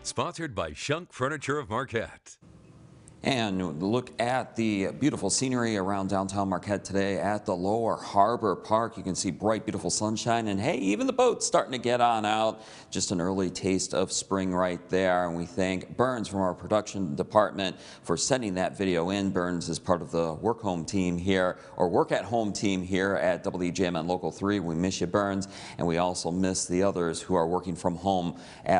Sponsored by Shunk Furniture of Marquette. And look at the beautiful scenery around downtown Marquette today at the Lower Harbor Park. You can see bright, beautiful sunshine, and hey, even the boat's starting to get on out. Just an early taste of spring right there. And we thank Burns from our production department for sending that video in. Burns is part of the work home team here, or work at home team here at WJMN Local 3. We miss you, Burns, and we also miss the others who are working from home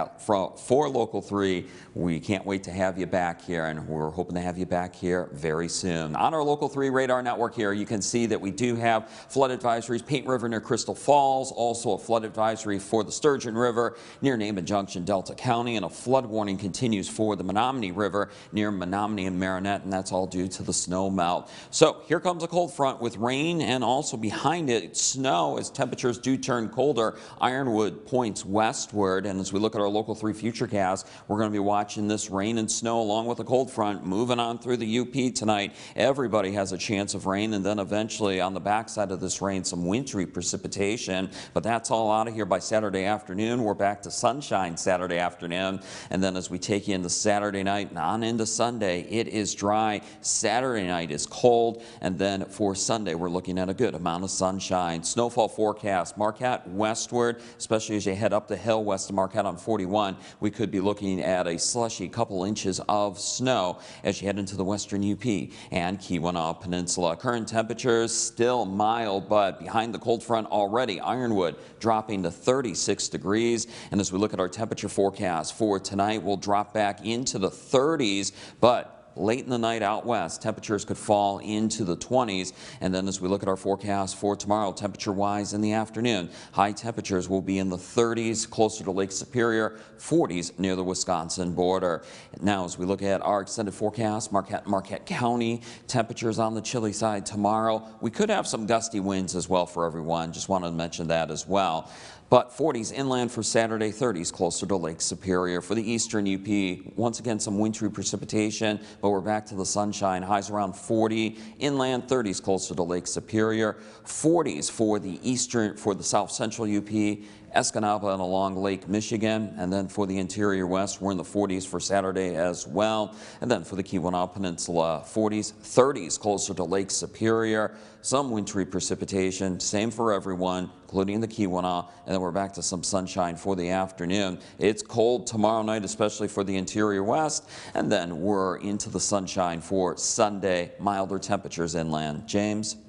for Local 3. We can't wait to have you back here, and we're hoping to have you back here very soon. On our Local 3 radar network here, you can see that we do have flood advisories, Paint River near Crystal Falls, also a flood advisory for the Sturgeon River near Naaman Junction, Delta County, and a flood warning continues for the Menominee River near Menominee and Marinette, and that's all due to the snow melt. So here comes a cold front with rain and also behind it snow as temperatures do turn colder. Ironwood points westward, and as we look at our Local 3 futurecast, we're going to be watching this rain and snow along with the cold front moving on through the UP tonight. Everybody has a chance of rain, and then eventually on the backside of this rain some wintry precipitation, but that's all out of here by Saturday afternoon. We're back to sunshine Saturday afternoon, and then as we take you into Saturday night and on into Sunday, it is dry. Saturday night is cold, and then for Sunday we're looking at a good amount of sunshine. Snowfall forecast, Marquette westward, especially as you head up the hill west of Marquette on 41, we could be looking at a slushy couple inches of snow as you head into the western UP and Keweenaw Peninsula. Current temperatures still mild, but behind the cold front already, Ironwood dropping to 36 degrees. And as we look at our temperature forecast for tonight, we'll drop back into the 30s, but late in the night out west, temperatures could fall into the 20s. And then as we look at our forecast for tomorrow, temperature-wise in the afternoon, high temperatures will be in the 30s, closer to Lake Superior, 40s near the Wisconsin border. Now, as we look at our extended forecast, Marquette County, temperatures on the chilly side tomorrow. We could have some gusty winds as well for everyone. Just wanted to mention that as well. But 40s inland for Saturday, 30s closer to Lake Superior. For the eastern UP, once again some wintry precipitation, but we're back to the sunshine. Highs around 40, inland 30s closer to Lake Superior. 40s for the south central UP, Escanaba and along Lake Michigan, and then for the interior west, we're in the 40s for Saturday as well. And then for the Keweenaw Peninsula, 40s, 30s closer to Lake Superior. Some wintry precipitation, same for everyone, including the Keweenaw, and then we're back to some sunshine for the afternoon. It's cold tomorrow night, especially for the interior west, and then we're into the sunshine for Sunday, milder temperatures inland. James?